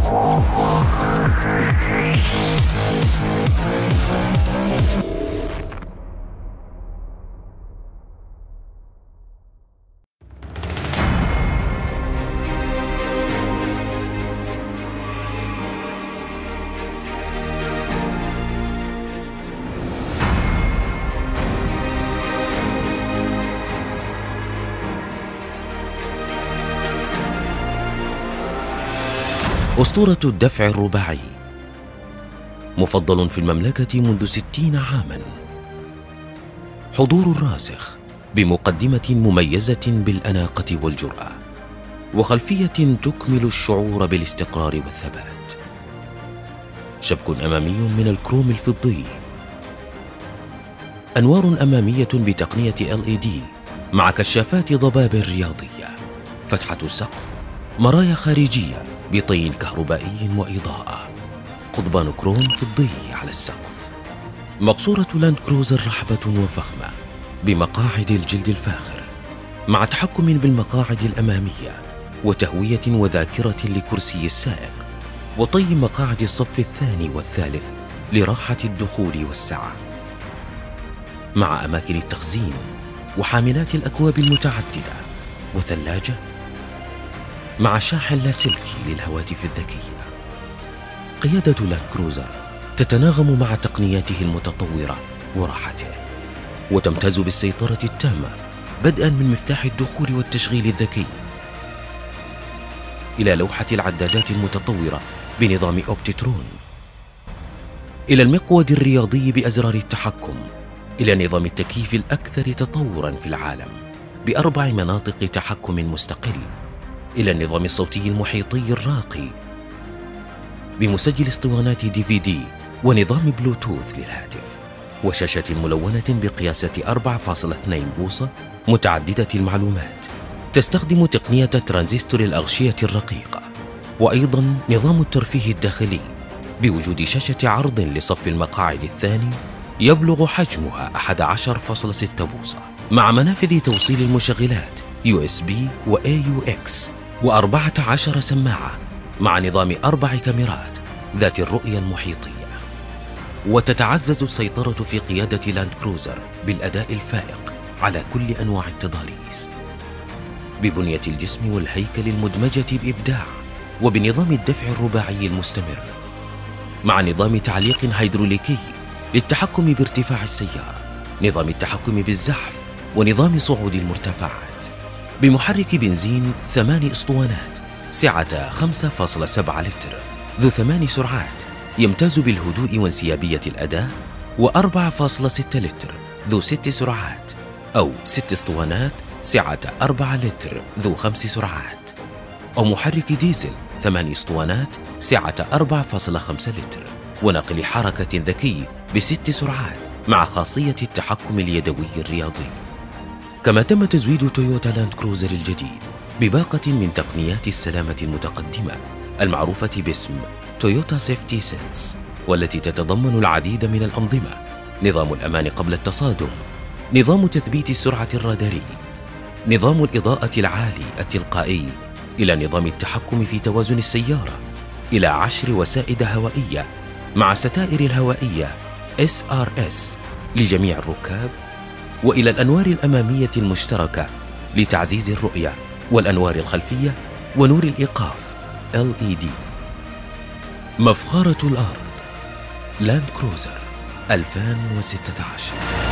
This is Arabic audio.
أسطورة الدفع الرباعي، مفضل في المملكة منذ 60 عاما. حضور راسخ بمقدمة مميزة بالأناقة والجرأة، وخلفية تكمل الشعور بالاستقرار والثبات. شبك أمامي من الكروم الفضي، أنوار أمامية بتقنية LED مع كشافات ضباب رياضية، فتحة سقف، مرايا خارجية بطي كهربائي وإضاءة، قضبان كروم فضي على السقف. مقصورة لاند كروزر رحبة وفخمة بمقاعد الجلد الفاخر، مع تحكم بالمقاعد الأمامية وتهوية وذاكرة لكرسي السائق، وطي مقاعد الصف الثاني والثالث لراحة الدخول والسعة، مع أماكن التخزين وحاملات الأكواب المتعددة وثلاجة، مع شاحن لاسلكي للهواتف الذكية. قيادة لاند كروزر تتناغم مع تقنياته المتطورة وراحته، وتمتاز بالسيطرة التامة بدءا من مفتاح الدخول والتشغيل الذكي، إلى لوحة العدادات المتطورة بنظام أوبتيترون، إلى المقود الرياضي بأزرار التحكم، إلى نظام التكييف الأكثر تطورا في العالم ب4 مناطق تحكم مستقل، إلى النظام الصوتي المحيطي الراقي بمسجل اسطوانات DVD ونظام بلوتوث للهاتف، وشاشة ملونة بقياسة 4.2 بوصة متعددة المعلومات تستخدم تقنية ترانزستور الأغشية الرقيقة، وأيضا نظام الترفيه الداخلي بوجود شاشة عرض لصف المقاعد الثاني يبلغ حجمها 11.6 بوصة، مع منافذ توصيل المشغلات USB و AUX و14 سماعة، مع نظام 4 كاميرات ذات الرؤية المحيطية. وتتعزز السيطرة في قيادة لاند كروزر بالأداء الفائق على كل أنواع التضاريس، ببنية الجسم والهيكل المدمجة بإبداع، وبنظام الدفع الرباعي المستمر، مع نظام تعليق هيدروليكي للتحكم بارتفاع السيارة، نظام التحكم بالزحف، ونظام صعود المرتفعات، بمحرك بنزين 8 اسطوانات سعة 5.7 لتر ذو 8 سرعات، يمتاز بالهدوء وانسيابية الأداء، و4.6 لتر ذو 6 سرعات، أو 6 اسطوانات سعة 4 لتر ذو 5 سرعات، أو محرك ديزل 8 اسطوانات سعة 4.5 لتر، وناقل حركة ذكي ب6 سرعات مع خاصية التحكم اليدوي الرياضي. كما تم تزويد تويوتا لاند كروزر الجديد بباقة من تقنيات السلامة المتقدمة المعروفة باسم تويوتا سيفتي سينس، والتي تتضمن العديد من الأنظمة: نظام الأمان قبل التصادم، نظام تثبيت السرعة الراداري، نظام الإضاءة العالي التلقائي، إلى نظام التحكم في توازن السيارة، إلى 10 وسائد هوائية مع ستائر الهوائية SRS لجميع الركاب، وإلى الأنوار الأمامية المشتركة لتعزيز الرؤية، والأنوار الخلفية، ونور الإيقاف LED. مفخرة الأرض لاند كروزر 2016.